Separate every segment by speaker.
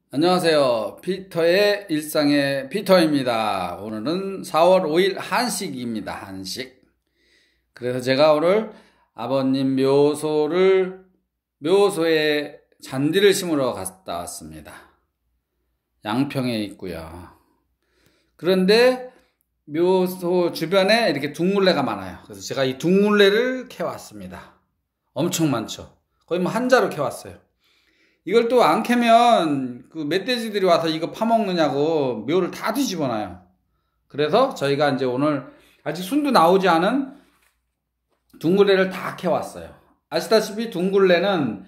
Speaker 1: 안녕하세요. 피터의 일상의 피터입니다. 오늘은 4월 5일 한식입니다. 한식. 그래서 제가 오늘 아버님 묘소에 잔디를 심으러 갔다 왔습니다. 양평에 있고요. 그런데 묘소 주변에 이렇게 둥글레가 많아요. 그래서 제가 이 둥글레를 캐왔습니다. 엄청 많죠. 거의 뭐 한자로 캐왔어요. 이걸 또 안 캐면 그 멧돼지들이 와서 이거 파먹느냐고 묘를 다 뒤집어놔요. 그래서 저희가 이제 오늘 아직 순도 나오지 않은 둥글레를 다 캐왔어요. 아시다시피 둥글레는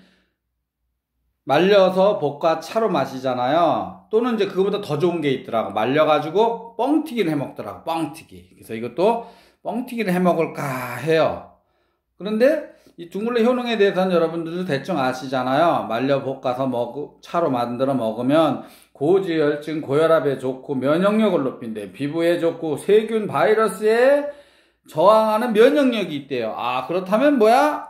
Speaker 1: 말려서 볶아 차로 마시잖아요. 또는 이제 그거보다 더 좋은 게 있더라고. 말려가지고 뻥튀기를 해 먹더라고. 뻥튀기. 그래서 이것도 뻥튀기를 해 먹을까 해요. 그런데 이 둥글레 효능에 대해서는 여러분들도 대충 아시잖아요. 말려 볶아서 차로 만들어 먹으면 고지혈증, 고혈압에 좋고 면역력을 높인대. 피부에 좋고 세균, 바이러스에 저항하는 면역력이 있대요. 그렇다면 뭐야?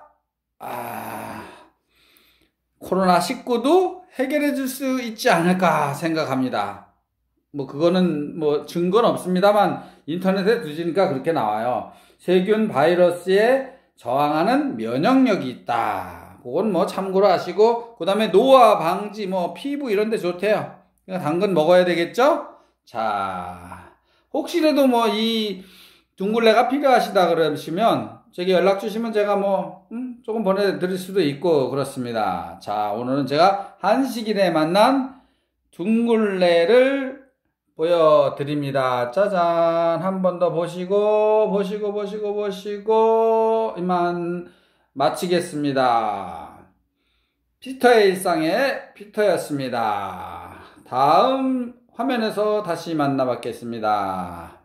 Speaker 1: 코로나19도 해결해 줄 수 있지 않을까 생각합니다. 그거는 증거는 없습니다만 인터넷에 뒤지니까 그렇게 나와요. 세균, 바이러스에 저항하는 면역력이 있다. 그건 참고로 하시고, 그 다음에 노화 방지, 피부 이런 데 좋대요. 그러니까 당근 먹어야 되겠죠? 자, 혹시라도 이 둥글레가 필요하시다 그러시면, 제게 연락 주시면 제가 조금 보내드릴 수도 있고, 그렇습니다. 자, 오늘은 제가 한식일에 만난 둥글레를 보여드립니다. 짜잔. 한 번 더 보시고 이만 마치겠습니다. 피터의 일상의 피터였습니다. 다음 화면에서 다시 만나 뵙겠습니다.